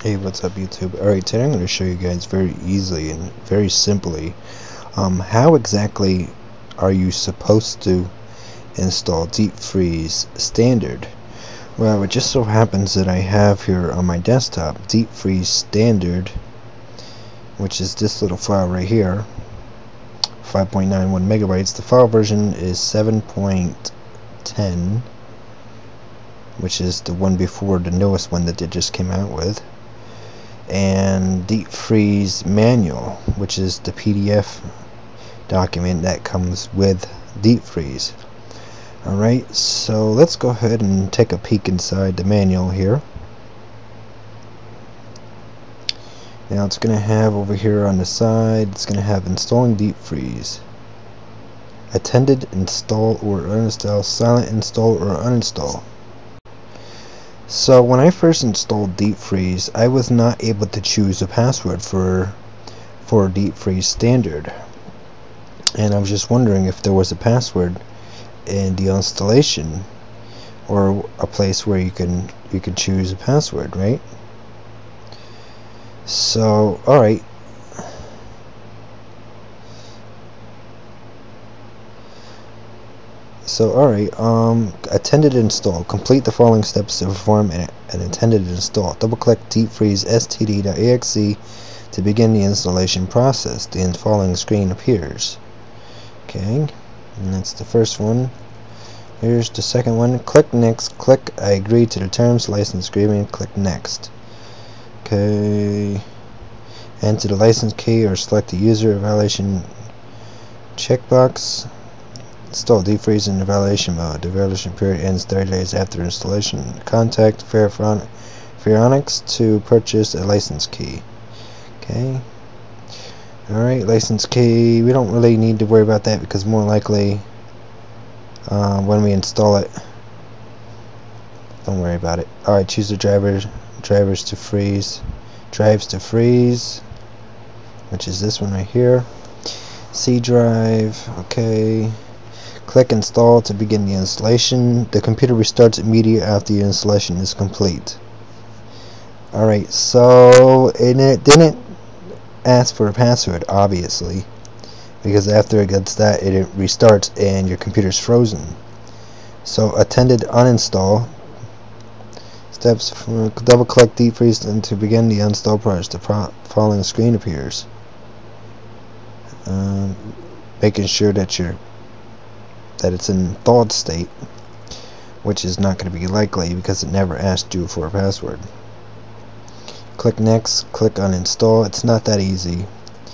Hey, what's up YouTube? Alright, today I'm going to show you guys very easily and very simply how exactly are you supposed to install Deep Freeze Standard. Well, it just so happens that I have here on my desktop Deep Freeze Standard, which is this little file right here, 5.91 megabytes. The file version is 7.10, which is the one before the newest one that they just came out with, and Deep Freeze Manual, which is the PDF document that comes with Deep Freeze. Alright, so let's go ahead and take a peek inside the manual here. Now it's going to have over here on the side, it's going to have installing Deep Freeze, attended install or uninstall, silent install or uninstall. So when I first installed Deep Freeze, I was not able to choose a password for Deep Freeze Standard, and I was just wondering if there was a password in the installation or a place where you can choose a password, right? So alright, attended install. Complete the following steps to perform an attended install. Double click deepfreeze.std.exe to begin the installation process. The following screen appears. Okay, and that's the first one. Here's the second one. Click next. Click I agree to the terms license agreement. Click next. Okay, enter the license key or select the user evaluation checkbox. Install Deep Freeze in evaluation mode. The evaluation period ends 30 days after installation. Contact Faironics to purchase a license key. Okay. Alright, license key. We don't really need to worry about that because more likely when we install it, don't worry about it. Alright, choose the drives to freeze, which is this one right here. C drive. Okay. Click install to begin the installation. The computer restarts immediately after the installation is complete. Alright, so it didn't ask for a password, obviously, because after it gets that, it restarts and your computer's frozen. So attended uninstall. Steps: double click Deep Freeze and to begin the install process. The following screen appears. Making sure that it's in thawed state, which is not going to be likely because it never asked you for a password. Click next. Click uninstall. It's not that easy.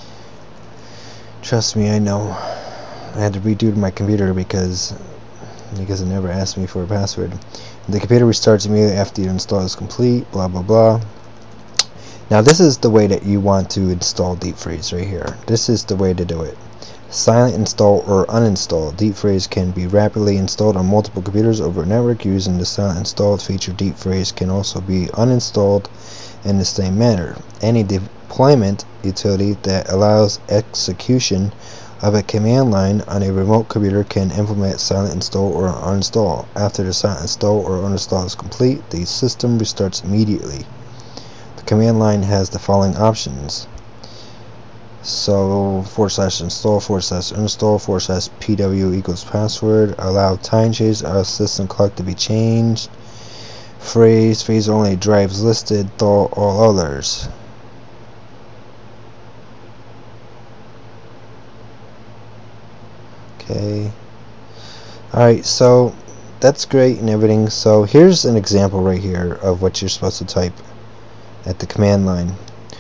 Trust me, I know. I had to redo my computer because it never asked me for a password. The computer restarts immediately after the install is complete. Blah blah blah. Now this is the way that you want to install Deep Freeze right here. This is the way to do it. Silent install or uninstall. Deep Freeze can be rapidly installed on multiple computers over a network. Using the silent install feature, Deep Freeze can also be uninstalled in the same manner. Any deployment utility that allows execution of a command line on a remote computer can implement silent install or uninstall. After the silent install or uninstall is complete, the system restarts immediately. The command line has the following options. So /install /uninstall /pw equals password. Allow time change. Our system clock to be changed. Freeze only drives listed. Thaw all others. Okay. Alright, so that's great and everything. So here's an example right here of what you're supposed to type at the command line.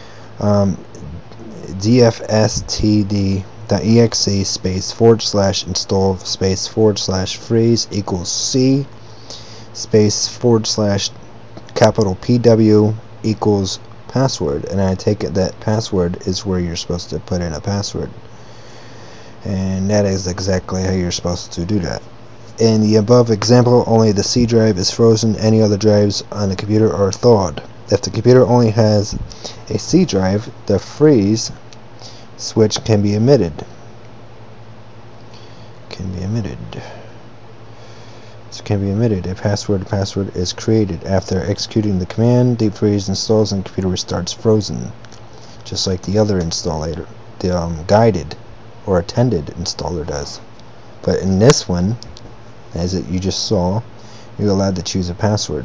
dfstd.exe space /install space /freeze equals C space capital PW equals password, and I take it that password is where you're supposed to put in a password, and that is exactly how you're supposed to do that. In the above example, only the C drive is frozen. Any other drives on the computer are thawed. If the computer only has a C drive, the freeze switch can be omitted. so can be omitted. A password is created after executing the command. Deep freeze installs and the computer restarts frozen, just like the other installer, the guided or attended installer does. But in this one, as you just saw, you're allowed to choose a password.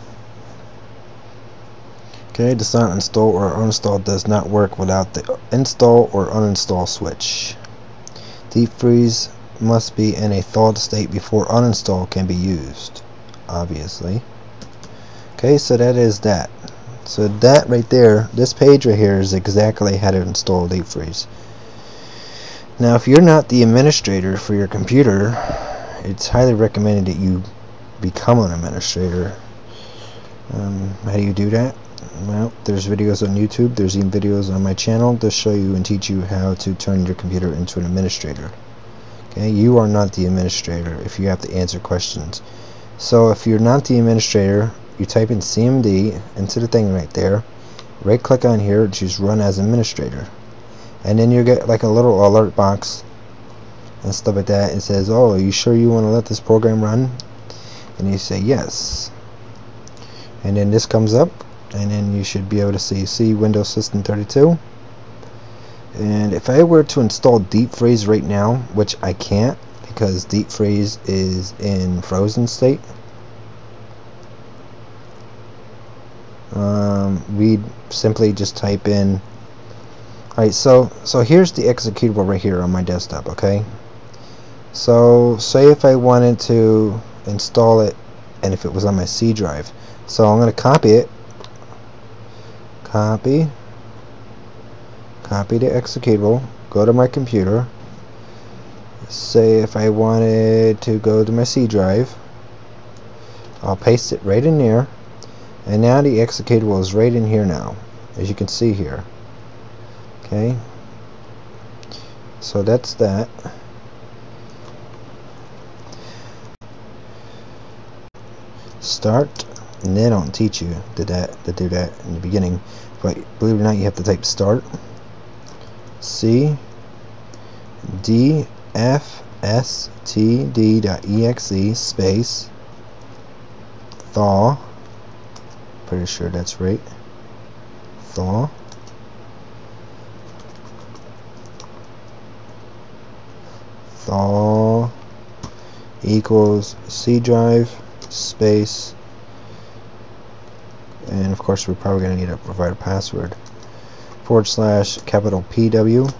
Okay, does not install or uninstall does not work without the install or uninstall switch. Deep freeze must be in a thawed state before uninstall can be used, obviously. Okay, so that is that. So that right there, this page right here is exactly how to install deep freeze. Now if you're not the administrator for your computer, it's highly recommended that you become an administrator. How do you do that? Well, there's videos on YouTube, there's even videos on my channel to show you and teach you how to turn your computer into an administrator. Okay, you are not the administrator if you have to answer questions. So if you're not the administrator, you type in CMD into the thing right there, right click on here, choose run as administrator, and then you get like a little alert box and stuff like that. It says, oh, are you sure you want to let this program run? And you say yes, and then this comes up, and then you should be able to see Windows System 32. And if I were to install deep freeze right now, which I can't because deep freeze is in frozen state, we'd simply just type in, alright, so here's the executable right here on my desktop. Okay, so say if I wanted to install it and if it was on my C drive, so I'm going to copy it, copy the executable, go to my computer, say if I wanted to go to my C drive, I'll paste it right in there, and now the executable is right in here now, as you can see here. Okay, so that's that. Start, and they don't teach you to do that in the beginning, but believe it or not, you have to type start C D F S T D.exe space thaw, pretty sure that's right, thaw equals C drive space, and of course we're probably going to need to provide a password, / capital PW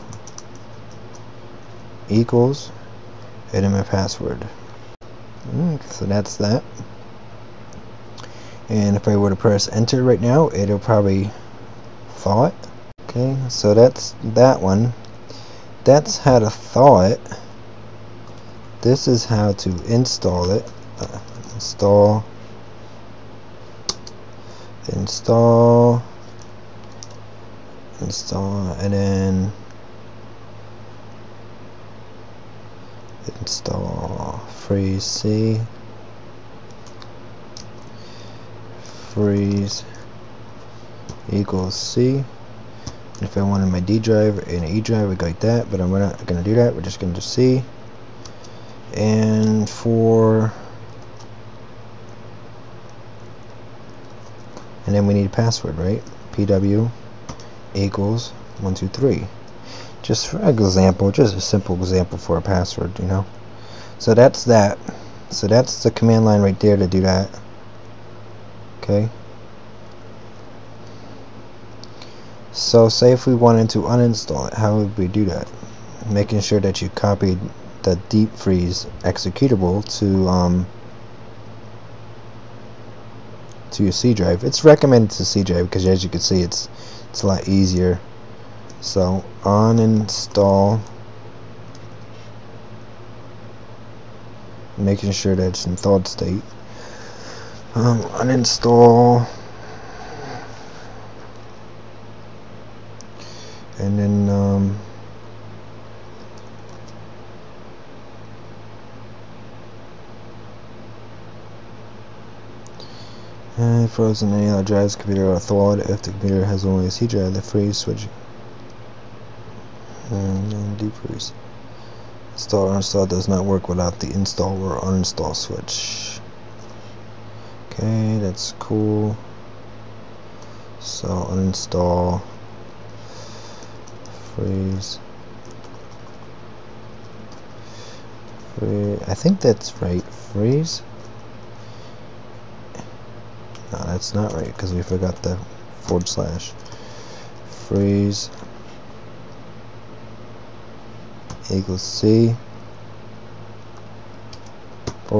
equals, enter my password. So that's that. And if I were to press enter right now, it'll probably thaw it. Okay, so that's that one. That's how to thaw it. This is how to install it. Install, and then install freeze C, freeze equals C. And if I wanted my D drive and E drive, we go like that, but we're not going to do that. We're just going to do C. And and then we need a password, right? PW equals 123. Just for example, just a simple example for a password, you know. So that's that. So that's the command line right there to do that. Okay. So say if we wanted to uninstall it, how would we do that? Making sure that you copied the deep freeze executable to your C drive. It's recommended to C drive because, as you can see, it's a lot easier. So uninstall, making sure that it's in thawed state. Uninstall, and then frozen any other drives computer are thawed. If the computer has only a C drive, the freeze switch and deep freeze. Install or uninstall does not work without the install or uninstall switch. Okay, that's cool. So uninstall, freeze. I think that's right. Freeze? No, that's not right because we forgot the / freeze equals C /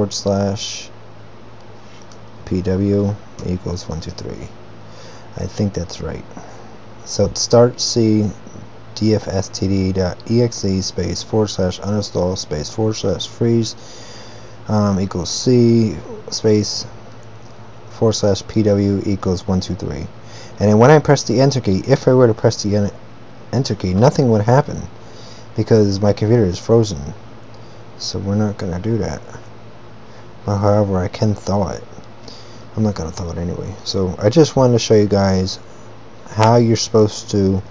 PW equals 123. I think that's right. So start C dfstd.exe space / uninstall space / freeze equals C space / PW equals 123. And then when I press the enter key, if I were to press the enter key, nothing would happen because my computer is frozen. So we're not gonna do that. But however, I can thaw it. I'm not gonna thaw it anyway. So I just wanted to show you guys how you're supposed to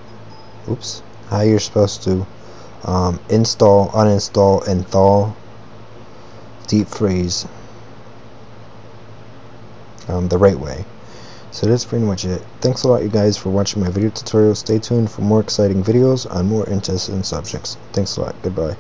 install, uninstall, and thaw deep freeze the right way. So that's pretty much it. Thanks a lot, you guys, for watching my video tutorial. Stay tuned for more exciting videos on more interesting subjects. Thanks a lot. Goodbye.